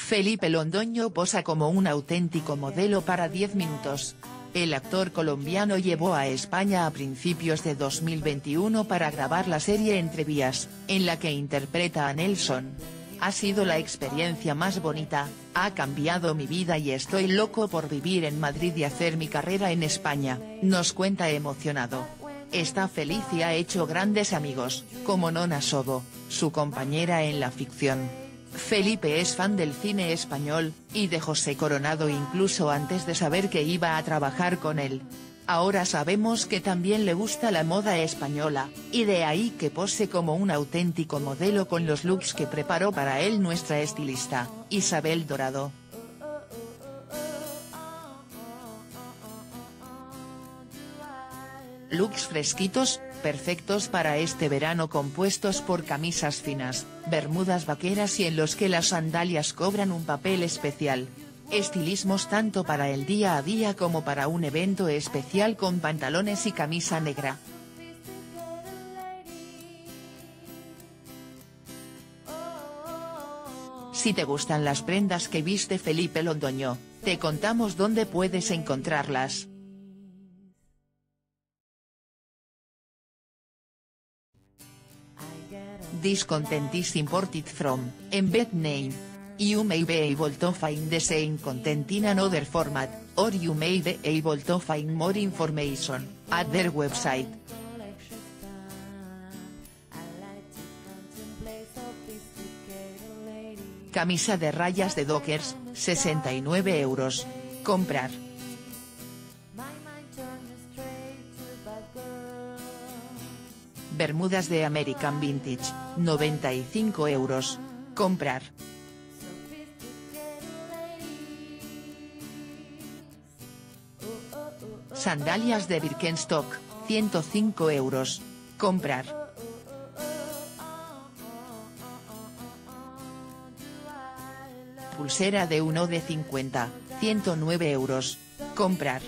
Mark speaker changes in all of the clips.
Speaker 1: Felipe Londoño posa como un auténtico modelo para 10 minutos. El actor colombiano llegó a España a principios de 2021 para grabar la serie Entre Vías, en la que interpreta a Nelson. Ha sido la experiencia más bonita, ha cambiado mi vida y estoy loco por vivir en Madrid y hacer mi carrera en España, nos cuenta emocionado. Está feliz y ha hecho grandes amigos, como Nona Sobo, su compañera en la ficción. Felipe es fan del cine español, y de José Coronado incluso antes de saber que iba a trabajar con él. Ahora sabemos que también le gusta la moda española, y de ahí que pose como un auténtico modelo con los looks que preparó para él nuestra estilista, Isabel Dorado. Looks fresquitos, perfectos para este verano, compuestos por camisas finas, bermudas vaqueras y en los que las sandalias cobran un papel especial. Estilismos tanto para el día a día como para un evento especial con pantalones y camisa negra. Si te gustan las prendas que viste Felipe Londoño, te contamos dónde puedes encontrarlas. This content is imported from, embed name. You may be able to find the same content in another format, or you may be able to find more information at their website. Camisa de rayas de Dockers, 69 €. Comprar. Bermudas de American Vintage, 95 €. Comprar. Sandalias de Birkenstock, 105 €. Comprar. Pulsera de 1 de 50, 109 €. Comprar.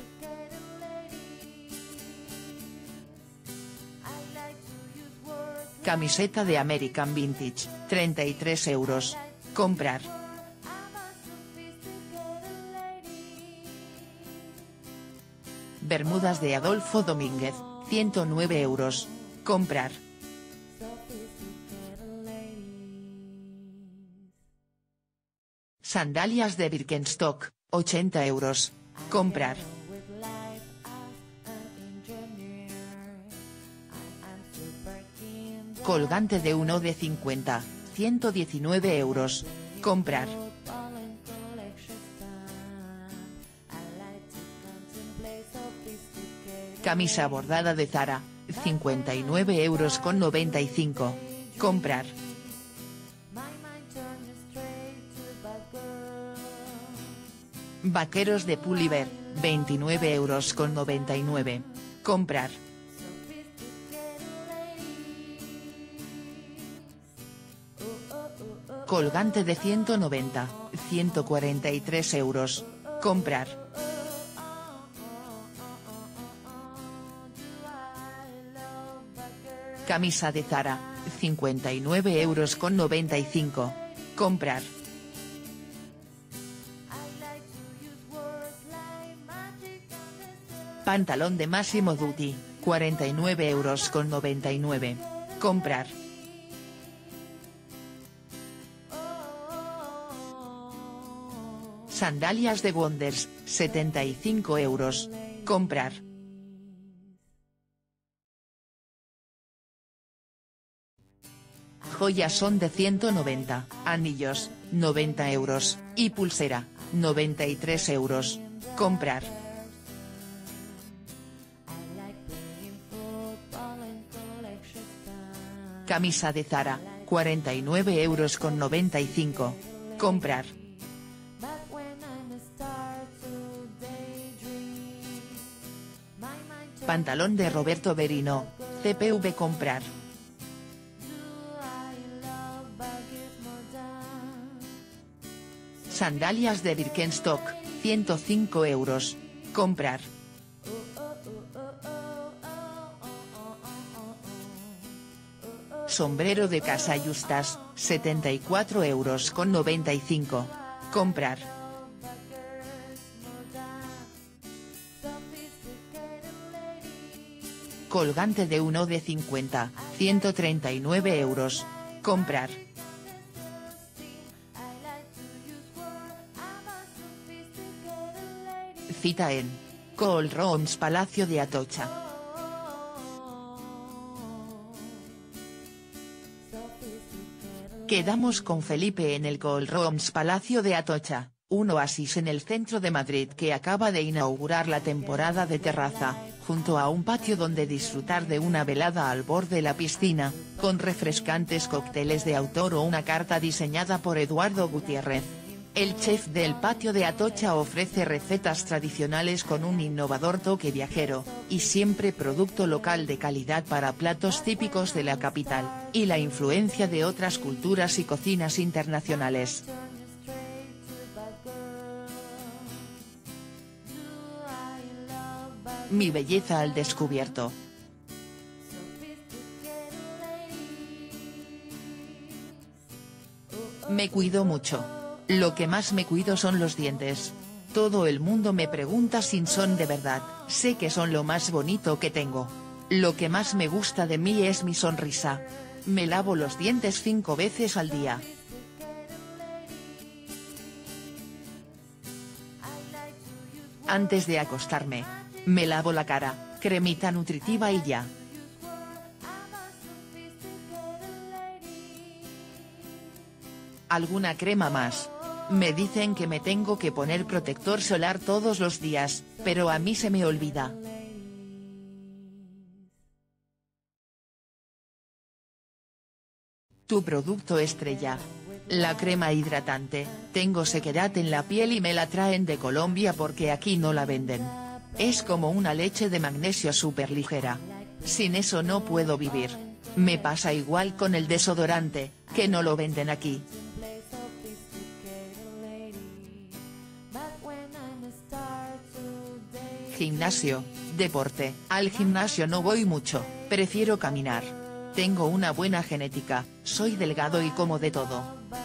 Speaker 1: Camiseta de American Vintage, 33 €. Comprar. Bermudas de Adolfo Domínguez, 109 €. Comprar. Sandalias de Birkenstock, 80 €. Comprar. Colgante de 1 de 50, 119 €. Comprar. Camisa bordada de Zara, 59,95 €. Comprar. Vaqueros de Pull&Bear, 29,99 €. Comprar. Colgante de 190, 143 €. Comprar. Camisa de Zara, 59,95 €. Comprar. Pantalón de Massimo Dutti, 49,99 €. Comprar. Sandalias de Wonders, 75 €. Comprar. Joyas son de 190, anillos, 90 €, y pulsera, 93 €. Comprar. Camisa de Zara, 49,95 €. Comprar. Pantalón de Roberto Berino, CPV. Comprar. Sandalias de Birkenstock, 105 €. Comprar. Sombrero de Casa Justas, 74,95 €. Comprar. Colgante de 1 de 50, 139 euros. Comprar. Cita en Cold Rooms Palacio de Atocha. Quedamos con Felipe en el Cold Rooms Palacio de Atocha, un oasis en el centro de Madrid que acaba de inaugurar la temporada de terraza, junto a un patio donde disfrutar de una velada al borde de la piscina, con refrescantes cócteles de autor o una carta diseñada por Eduardo Gutiérrez. El chef del patio de Atocha ofrece recetas tradicionales con un innovador toque viajero, y siempre producto local de calidad para platos típicos de la capital, y la influencia de otras culturas y cocinas internacionales. Mi belleza al descubierto. Me cuido mucho. Lo que más me cuido son los dientes. Todo el mundo me pregunta si son de verdad, sé que son lo más bonito que tengo. Lo que más me gusta de mí es mi sonrisa. Me lavo los dientes 5 veces al día. Antes de acostarme, me lavo la cara, cremita nutritiva y ya. ¿Alguna crema más? Me dicen que me tengo que poner protector solar todos los días, pero a mí se me olvida. Tu producto estrella. La crema hidratante. Tengo sequedad en la piel y me la traen de Colombia porque aquí no la venden. Es como una leche de magnesio súper ligera. Sin eso no puedo vivir. Me pasa igual con el desodorante, que no lo venden aquí. Gimnasio, deporte. Al gimnasio no voy mucho, prefiero caminar. Tengo una buena genética, soy delgado y como de todo.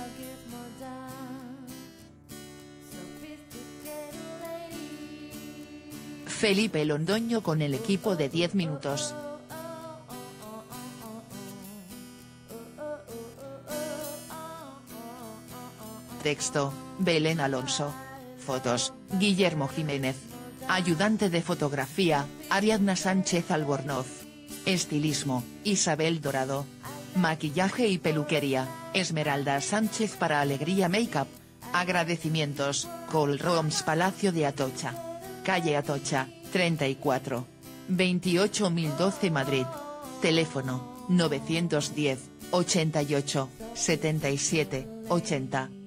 Speaker 1: Felipe Londoño con el equipo de 10 minutos. Texto, Belén Alonso. Fotos, Guillermo Jiménez. Ayudante de fotografía, Ariadna Sánchez Albornoz. Estilismo, Isabel Dorado. Maquillaje y peluquería, Esmeralda Sánchez para Alegría Makeup. Agradecimientos, Cold Rooms Palacio de Atocha. Calle Atocha, 34. 28012 Madrid. Teléfono, 910, 88, 77, 80.